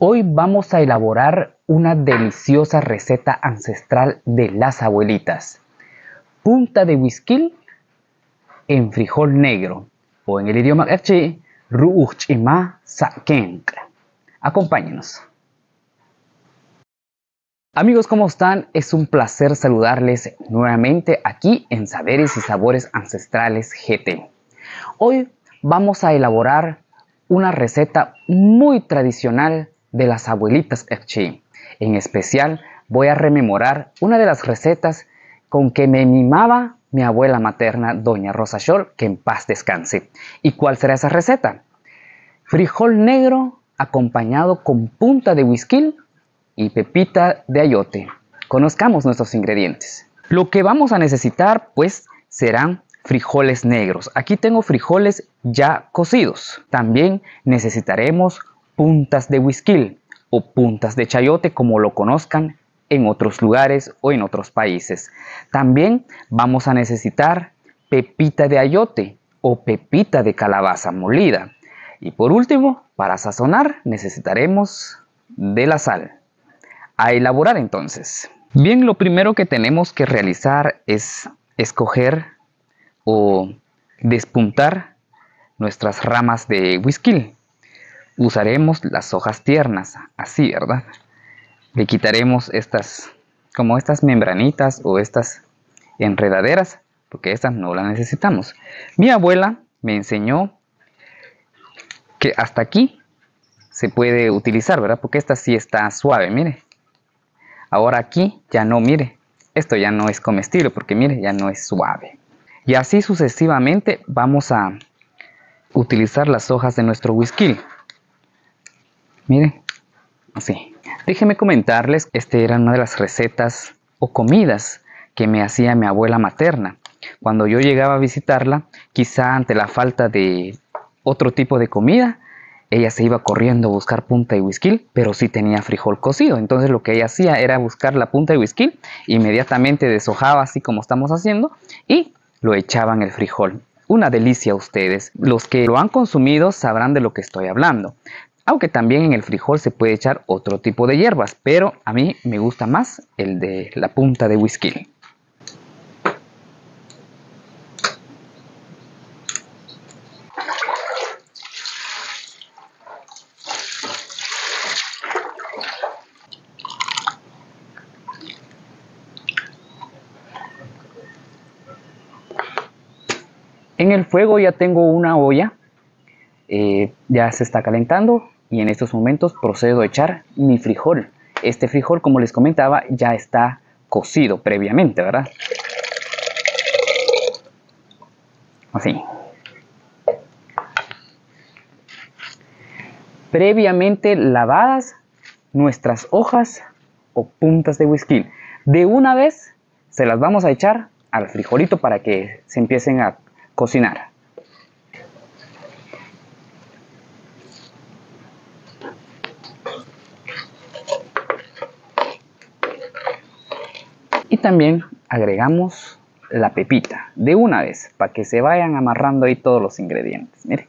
Hoy vamos a elaborar una deliciosa receta ancestral de las abuelitas. Punta de huisquil en frijol negro, o en el idioma k'chi, ru'ujch'ima sa'kenk. Acompáñenos. Amigos, ¿cómo están? Es un placer saludarles nuevamente aquí en Saberes y Sabores Ancestrales GT. Hoy vamos a elaborar una receta muy tradicional de las abuelitas k'chi. En especial voy a rememorar una de las recetas con que me mimaba mi abuela materna, doña Rosa Scholl, que en paz descanse. ¿Y cuál será esa receta? Frijol negro acompañado con punta de huisquil y pepita de ayote. Conozcamos nuestros ingredientes. Lo que vamos a necesitar pues serán frijoles negros. Aquí tengo frijoles ya cocidos. También necesitaremos puntas de huisquil o puntas de chayote, como lo conozcan en otros lugares o en otros países. También vamos a necesitar pepita de ayote o pepita de calabaza molida. Y por último, para sazonar necesitaremos de la sal. A elaborar entonces. Bien, lo primero que tenemos que realizar es escoger o despuntar nuestras ramas de huisquil. Usaremos las hojas tiernas, así, ¿verdad? Le quitaremos estas membranitas o estas enredaderas, porque estas no las necesitamos. Mi abuela me enseñó que hasta aquí se puede utilizar, ¿verdad? Porque esta sí está suave, mire. Ahora aquí ya no, mire. Esto ya no es comestible porque, mire, ya no es suave. Y así sucesivamente vamos a utilizar las hojas de nuestro huisquil. Miren, así. Déjenme comentarles, esta era una de las recetas o comidas que me hacía mi abuela materna. Cuando yo llegaba a visitarla, quizá ante la falta de otro tipo de comida, ella se iba corriendo a buscar punta de huisquil, pero sí tenía frijol cocido. Entonces lo que ella hacía era buscar la punta de huisquil, inmediatamente deshojaba así como estamos haciendo y lo echaba en el frijol. Una delicia ustedes. Los que lo han consumido sabrán de lo que estoy hablando. Aunque también en el frijol se puede echar otro tipo de hierbas, pero a mí me gusta más el de la punta de huisquil. En el fuego ya tengo una olla, ya se está calentando y en estos momentos procedo a echar mi frijol. Este frijol, como les comentaba, ya está cocido previamente, ¿verdad? Así. Previamente lavadas nuestras hojas o puntas de huisquil. De una vez se las vamos a echar al frijolito para que se empiecen a cocinar. Y también agregamos la pepita de una vez para que se vayan amarrando ahí todos los ingredientes. Miren.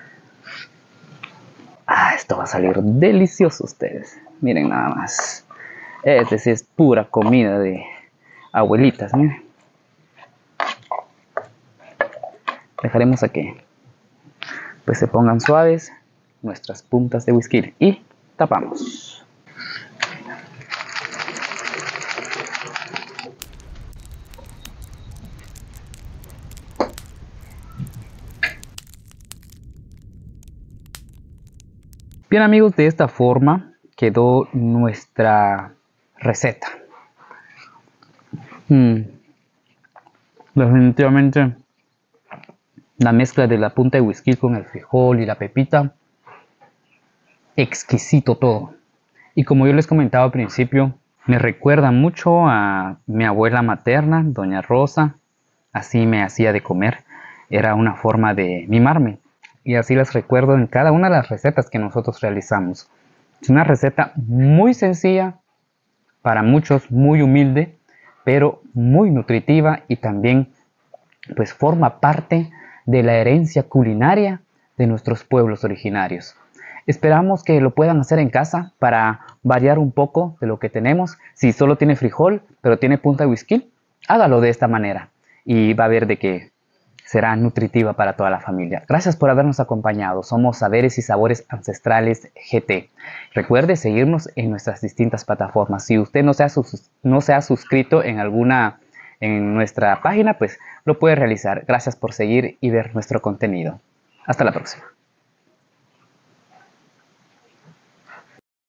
Esto va a salir delicioso ustedes. Miren nada más. Este sí es pura comida de abuelitas. Miren. Dejaremos a que pues se pongan suaves nuestras puntas de huisquil y tapamos. Bien amigos, de esta forma quedó nuestra receta. Definitivamente la mezcla de la punta de huisquil con el frijol y la pepita, exquisito todo. Y como yo les comentaba al principio, me recuerda mucho a mi abuela materna, doña Rosa. Así me hacía de comer, era una forma de mimarme. Y así las recuerdo en cada una de las recetas que nosotros realizamos. Es una receta muy sencilla, para muchos muy humilde, pero muy nutritiva y también pues forma parte de la herencia culinaria de nuestros pueblos originarios. Esperamos que lo puedan hacer en casa para variar un poco de lo que tenemos. Si solo tiene frijol, pero tiene punta de whisky, hágalo de esta manera y va a ver de que será nutritiva para toda la familia. Gracias por habernos acompañado. Somos Saberes y Sabores Ancestrales GT. Recuerde seguirnos en nuestras distintas plataformas. Si usted no se ha suscrito en nuestra página, pues lo puede realizar. Gracias por seguir y ver nuestro contenido. Hasta la próxima.